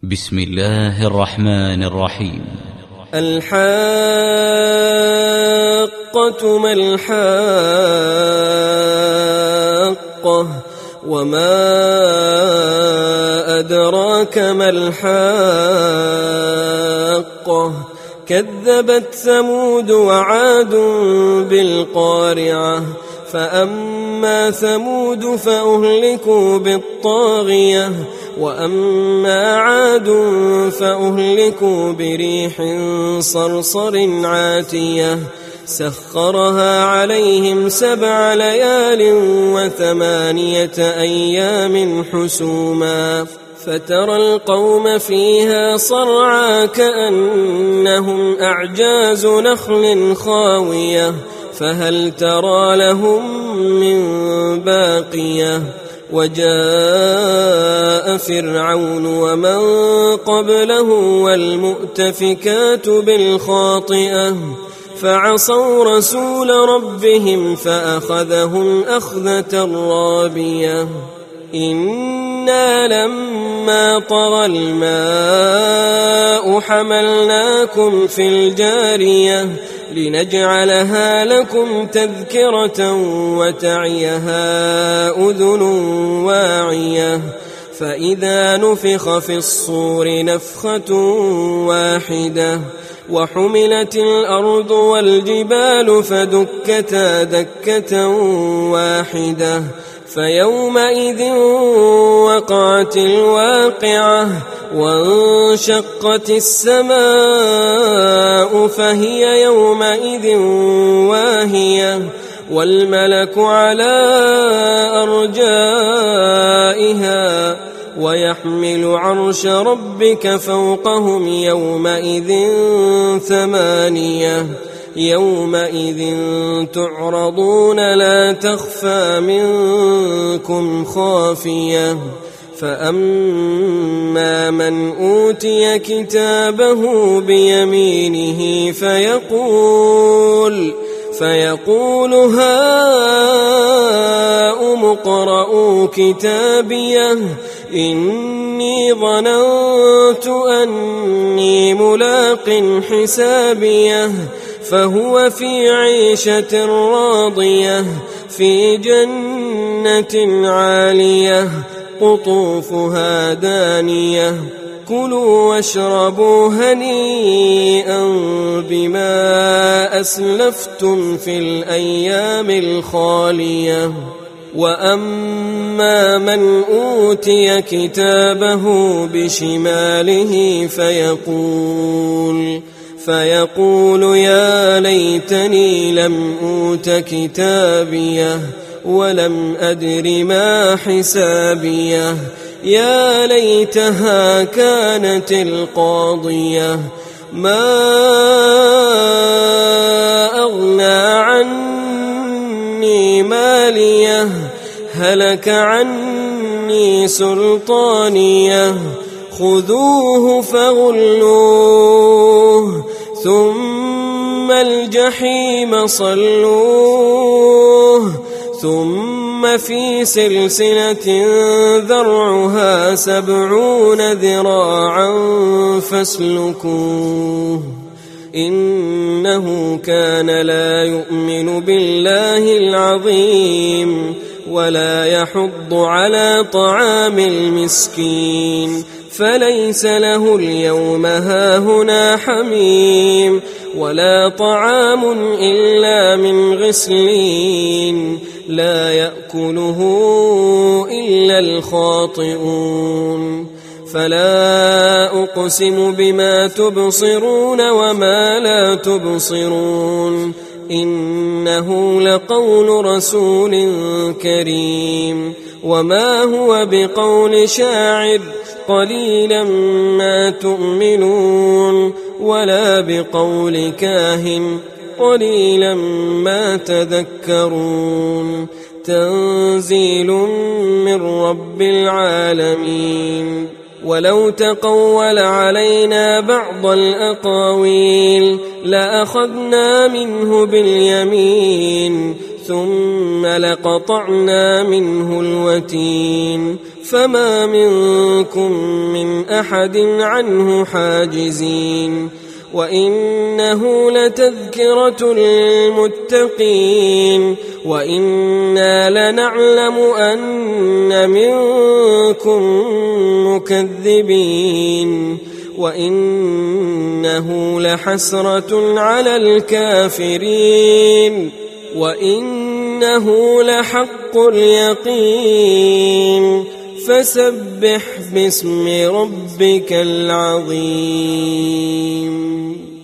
بسم الله الرحمن الرحيم. الحاقة ما الحاقة وما أدراك ما الحاقة كذبت ثمود وعاد بالقارعة فأما ثمود فأهلكوا بالطاغية وأما عاد فأهلكوا بريح صرصر عاتية سخرها عليهم 7 ليال و8 أيام حسوما فترى القوم فيها صرعى كأنهم أعجاز نخل خاوية فهل ترى لهم من باقية وجاء فرعون ومن قبله والمؤتفكات بالخاطئة فعصوا رسول ربهم فأخذهم أخذة رابية إنا لما طغى الماء حملناكم في الجارية لنجعلها لكم تذكرة وتعيها أذن واعية فإذا نفخ في الصور نفخة واحدة وحملت الأرض والجبال فدكتا دكة واحدة فيومئذ وقعت الواقعة وانشقت السماء فهي يومئذ واهية والملك على أرجائها ويحمل عرش ربك فوقهم يومئذ 8 يومئذ تعرضون لا تخفى منكم خافية فأما من أوتي كتابه بيمينه فيقول هاؤم اقرءوا كتابيه إني ظننت أني ملاق حسابيه فهو في عيشة راضية في جنة عالية قطوفها دانية كلوا واشربوا هنيئا بما أسلفتم في الأيام الخالية وأما من أوتي كتابه بشماله فيقول يا ليتني لم أوت كتابيه ولم أدر ما حسابيه يا ليتها كانت القاضية ما أغنى عني ماليه هلك عني سلطانيه خذوه فغلوه ثم الجحيم صلوه ثم في سلسلة ذرعها 70 ذراعا فاسلكوه إنه كان لا يؤمن بالله العظيم ولا يحض على طعام المسكين فليس له اليوم هاهنا حميم ولا طعام إلا من غسلين لا يأكله إلا الخاطئون فلا أقسم بما تبصرون وما لا تبصرون إنه لقول رسول كريم وما هو بقول شاعر قليلا ما تؤمنون ولا بقول كاهن قليلا ما تذكرون تنزيل من رب العالمين ولو تقول علينا بعض الأقاويل لأخذنا منه باليمين ثم لقطعنا منه الوتين فما منكم من أحد عنه حاجزين وإنه لتذكرة للمتقين وإنا لنعلم أن منكم مكذبين وإنه لحسرة على الكافرين وإنه لحق اليقين فسبح باسم ربك العظيم.